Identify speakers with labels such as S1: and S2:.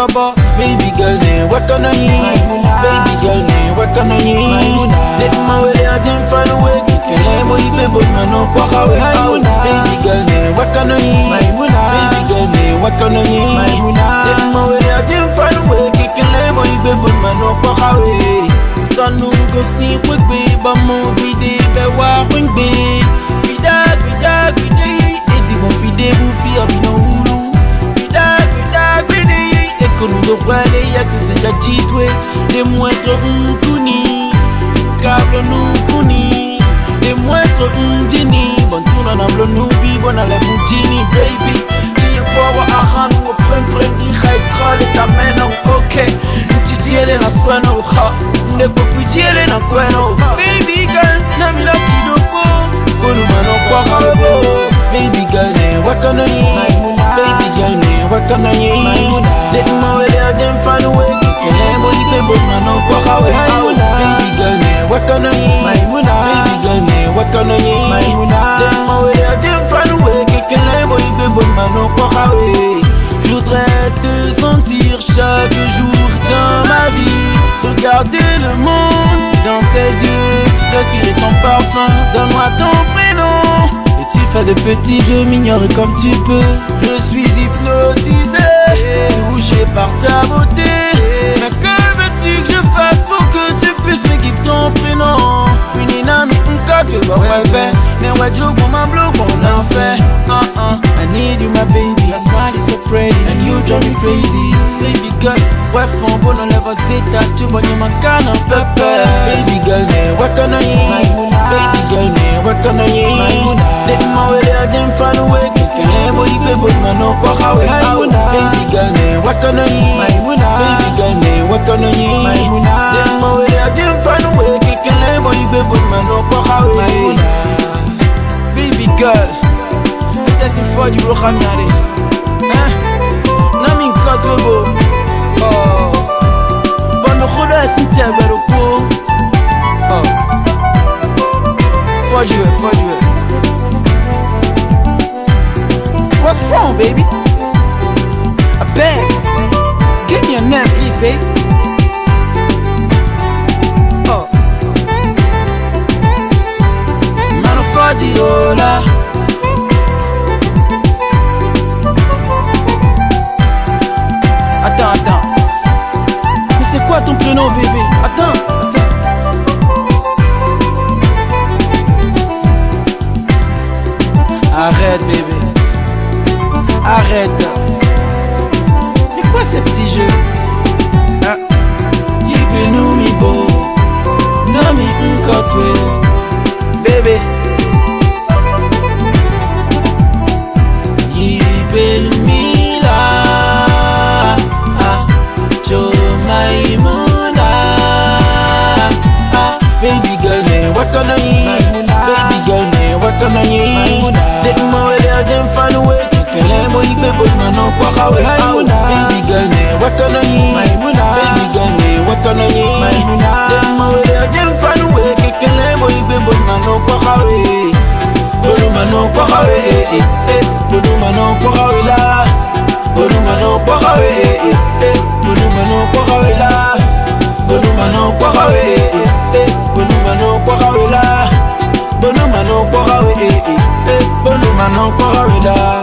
S1: Dobo. Baby girl ne wakana yi. Baby girl ne wakana yi. Let my way I didn't find a way. Kele mo ibe but man no pakawe. Baby girl ne wakana yi. Baby girl ne wakana yi. Let my way I didn't find a way. Kele mo ibe but man no pakawe. Son nous go see quick be, but mon vide be wa wing be. Vida, et di mon fide vous fi abino hulu. Vida, et que nous do brale ya se ja jitwe. De moindre kuni, câble nous kuni. De moindre dini, bon tourna na blo nous bi bon ale mujini baby. Ti power ahan wo prem ni khai khale ta mena okay. Tiele na swano ha ne ko piele na kweno baby girl na mi la kidogo bonu mano kwa habo baby girl ne wakana yi baby girl ne wakana yi let my way I didn't find a way kele mo ibe bonu mano kwa hawe baby girl ne wakana yi baby girl ne wakana yi let my way I didn't find a way kele mo ibe bonu mano kwa hawe. Je voudrais te sentir chaque jour dans ma vie. Regarder le monde dans tes yeux, respirer ton parfum, donne-moi ton prénom. Et tu fais de petits jeux mignons comme tu peux. Je suis hypnotisé, touché par ta beauté. Mais que veux-tu que je fasse pour que tu puisses me give ton prénom? Une inami, un coque, ouais, mais ouais, joue pour ma blow, on en fait. I need you, my baby. Your smile is so pretty, and you drive me crazy. Baby girl, ouais, fond, bon, on lève c'est ta tu bonne, ma canne en pepper. Baby girl, ne wakana yi. Baby girl, ne wakana yi. Let my way I didn't find a way. Kele mo ibe bon, man, no kwa hawe. Baby girl, ne wakana yi. Baby girl, ne wakana yi. Let my way I didn't find a way. Kele mo ibe bon, man, no kwa hawe. Baby girl. Si fort du rohamyare na min katwebo bono khoda si tabero ko fort du what's wrong baby I beg give me your name please baby mano fadi ola. Attends. Mais c'est quoi ton prénom, bébé? Attends. Arrête, bébé. Arrête. C'est quoi ces petits jeux? Yibenu mi bo. Nami nkotwe. Bébé. Yibenu Maimouna, baby girl ne wakana yi, baby girl ne wakana yi. Let my way I didn't find a way. Kele mo ibe but man no kwa hawe. Baby girl ne wakana yi, baby girl ne wakana yi. Let my way I didn't find a way. Kele mo ibe but man no kwa hawe. Bolu man no kwa hawe, bolu man no kwa hawe la. Bolu man no kwa hawe, bolu man no kwa hawe la. Bolu man no kwa hawe, bolu man no kwa hawe la. Bolu man no kwa hawe, bolu man no kwa hawe la.